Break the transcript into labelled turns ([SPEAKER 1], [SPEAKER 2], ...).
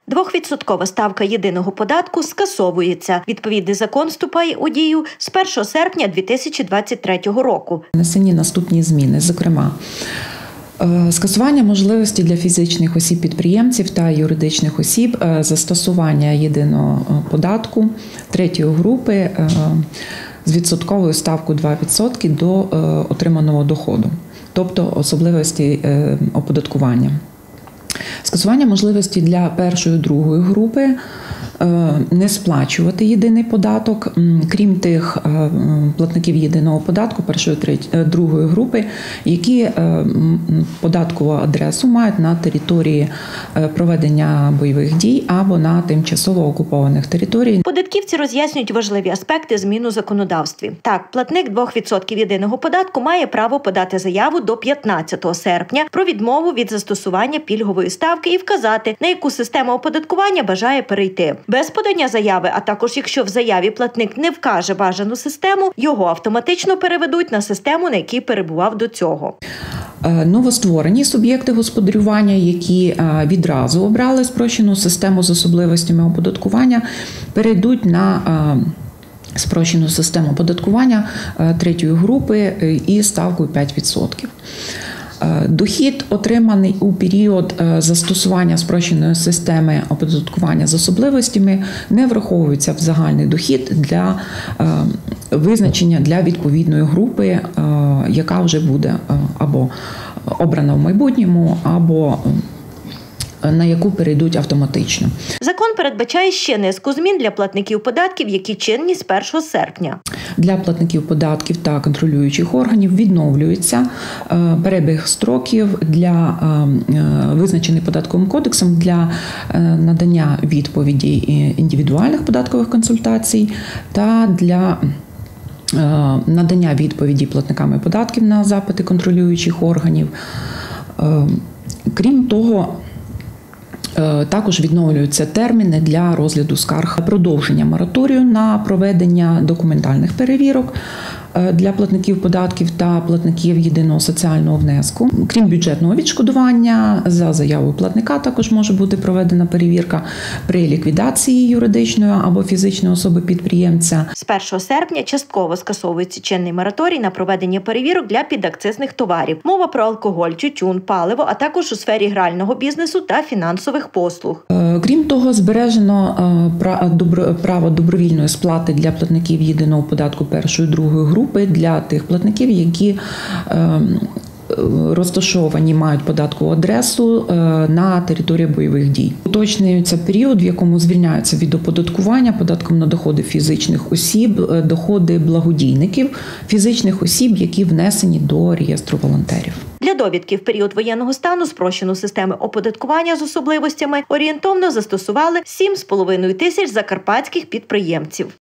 [SPEAKER 1] 2% ставка єдиного податку скасовується. Відповідний закон вступає у дію з 1 серпня 2023 року.
[SPEAKER 2] Внесені наступні зміни, зокрема, скасування можливості для фізичних осіб-підприємців та юридичних осіб застосування єдиного податку третьої групи з відсотковою ставкою 2% до отриманого доходу, тобто особливості оподаткування. Скасування можливості для першої, другої групи не сплачувати єдиний податок, крім тих платників єдиного податку першої, другої групи, які податкову адресу мають на території проведення бойових дій або на тимчасово окупованих територіях.
[SPEAKER 1] Податківці роз'яснюють важливі аспекти змін у законодавстві. Так, платник 2% єдиного податку має право подати заяву до 15 серпня про відмову від застосування пільгової ставки і вказати, на яку систему оподаткування бажає перейти. Без подання заяви, а також якщо в заяві платник не вкаже бажану систему, його автоматично переведуть на систему, на якій перебував до цього.
[SPEAKER 2] Новостворені суб'єкти господарювання, які відразу обрали спрощену систему з особливостями оподаткування, перейдуть на спрощену систему оподаткування третьої групи із ставкою 5%. Дохід, отриманий у період застосування спрощеної системи оподаткування з особливостями, не враховується в загальний дохід для визначення для відповідної групи, яка вже буде або обрана в майбутньому, або на яку перейдуть автоматично.
[SPEAKER 1] Закон передбачає ще низку змін для платників податків, які чинні з 1 серпня.
[SPEAKER 2] Для платників податків та контролюючих органів відновлюється перебіг строків для визначений податковим кодексом для надання відповідей індивідуальних податкових консультацій та для надання відповіді платниками податків на запити контролюючих органів. Крім того, також відновлюються терміни для розгляду скарг, продовження мораторію на проведення документальних перевірок для платників податків та платників єдиного соціального внеску. Крім бюджетного відшкодування, за заявою платника також може бути проведена перевірка при ліквідації юридичної або фізичної особи-підприємця.
[SPEAKER 1] З 1 серпня частково скасовується чинний мораторій на проведення перевірок для підакцизних товарів. Мова про алкоголь, тютюн, паливо, а також у сфері грального бізнесу та фінансових послуг.
[SPEAKER 2] Крім того, збережено право добровільної сплати для платників єдиного податку першої, другої групи для тих платників, які розташовані, мають податкову адресу на території бойових дій. Уточнюється період, в якому звільняються від оподаткування податком на доходи фізичних осіб, доходи благодійників, фізичних осіб, які внесені до реєстру волонтерів.
[SPEAKER 1] Для довідки в період воєнного стану спрощену систему оподаткування з особливостями орієнтовно застосували 7,5 тисяч закарпатських підприємців.